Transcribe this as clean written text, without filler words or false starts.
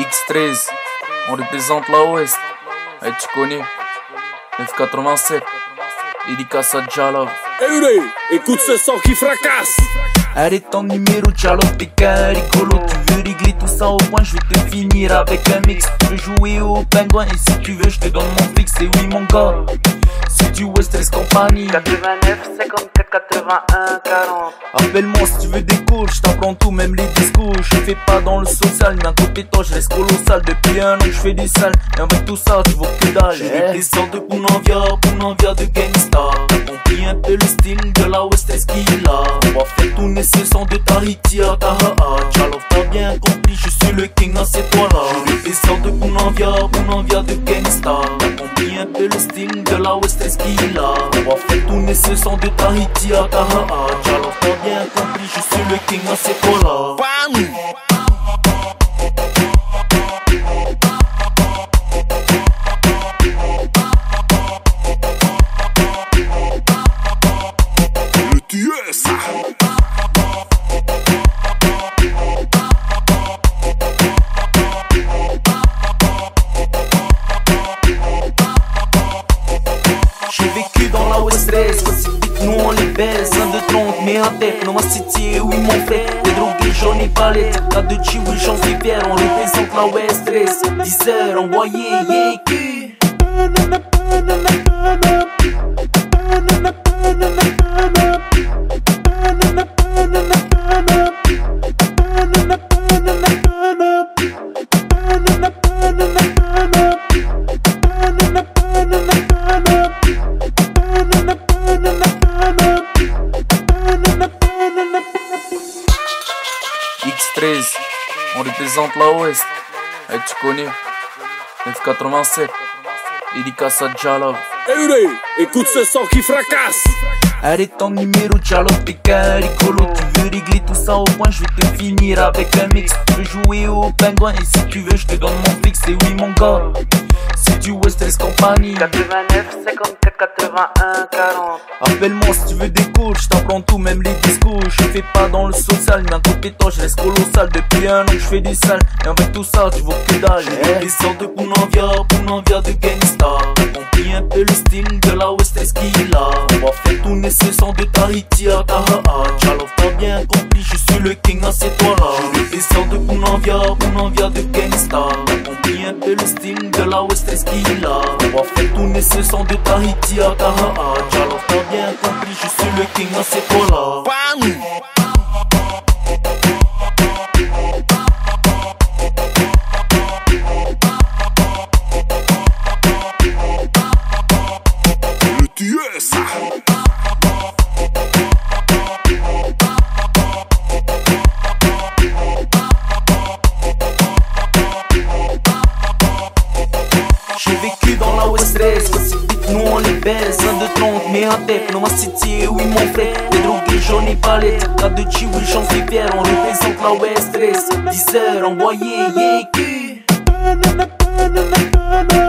X13, on représente la Ouest. Hey, tu connais, F87, dédicace à Jalov. Hey, écoute ce son qui fracasse. Arrête ton numéro, Jalov, t'es qu'un rigolo. Tu veux régler tout ça au point, je vais te finir avec un mix. Tu veux jouer au pingouin et si tu veux, je te donne mon fixe. Et oui, mon gars, c'est du West Company. 89, 54, 81, 40. Appelle-moi si tu veux des cours, je t'apprends tout, même les discours. Je fais pas dans le social, mais à côté de toi, je reste colossal. Depuis un an que je fais des salles, et avec tout ça, tu vois que dalle. J'ai des sortes de Punavia de gangsta. Compris un peu le style de la West qu'il a. On va faire tourner ce son de Tahiti à Taha. Jalov, t'as bien compris, je suis le king, à c'est toi là. J'ai des sortes de Punavia de gangsta. Compris un peu le style de la West qu'il a. On va faire tourner ce son de Tahiti à Taha. Jalov, t'as bien compris, je suis le king, à c'est toi là. Bam! Le tueur, ça! J'ai vécu dans la West Race, nous on les baisse. 1, 2, 30, mais en tête, non ma city, oui mon frère. Des drogués jaunes et palettes, cas de chi, oui j'en suis fier. On représente la West Race, 10 heures envoyé, yeah, cul. X13, on représente la Ouest. Hey, tu connais, F87, dédicace à Jalov. Hey, écoute ce son qui fracasse. Arrête ton numéro, Jalov, t'es qu'un rigolo. Tu veux régler tout ça au point, je vais te finir avec un mix. Tu veux jouer au pingouin et si tu veux, je te donne mon fixe. Et oui, mon gars, c'est du West Company. 89, 54, 81, 40. Appelle-moi si tu veux des cours, je t'apprends tout, même les discours. Je fais pas dans le social, mais à côté de toi, je reste colossal. Depuis un an que je fais des salles, et avec tout ça, tu vois que dalle. J'ai des sortes de Punavia de gangsta. Compris un peu le style de la West qu'il a. On va faire tourner ce son de Tahiti à Taha. Jalov, t'as bien compris, je suis le king, à c'est toi là. J'ai des sortes de Punavia de gangsta. Compris un peu le style de la West qu'il a. On va faire tourner ce son de Tahiti à Taha. Jalov, t'as bien compris, je suis le king, à c'est toi là. Bam! Le tueur, ça! J'ai vécu dans la West Race, nous on les baisse. 1, 2, 30, mais en tête, non ma city, oui mon frère. Des drogués jaunes et palettes, cas de chi, oui j'en suis fier. On représente la West Race, 10 heures envoyé, yeah, cul.